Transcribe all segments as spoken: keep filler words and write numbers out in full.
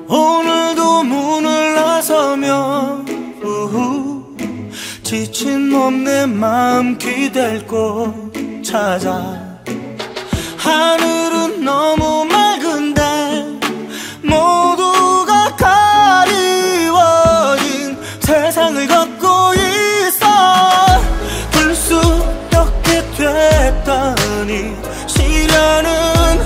오늘도 문을 나서며 우후, 지친 몸 내 마음 기댈 곳 찾아. 하늘은 너무 맑은데 모두가 가리워진 세상을 걷고 있어. 불쑥하게 됐더니 시련은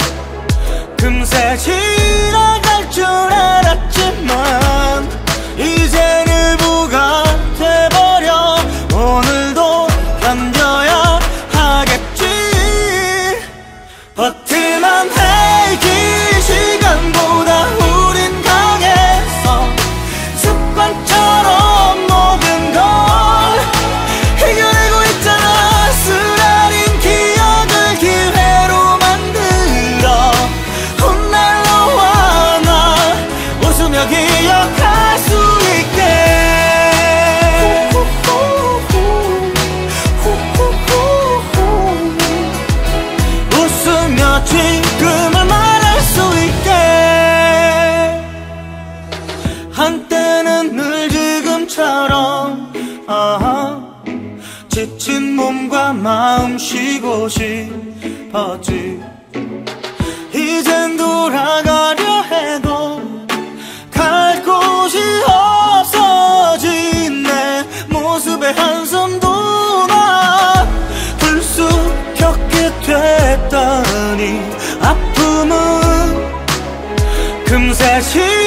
금세 지나갈 줄 알았지만 이젠 일부가 돼버려. 오늘도 견뎌야 하겠지. 버틸만 해. 이 시간보다 우린 강했어. 습관처럼 모든 걸 이겨내고 있잖아. 쓰라린 기억을 기회로 만들어 훗날로와 나 웃으며 기억할 수 있게. 웃으며 지금을 말할 수 있게. 한때는 늘 지금처럼 아하, 지친 몸과 마음 쉬고 싶었지. 이젠 돌아가려 해도 갈 곳이 없어진 내 모습에 한숨도 나. 불쑥 겪게 됐더니 아픔은 금세 지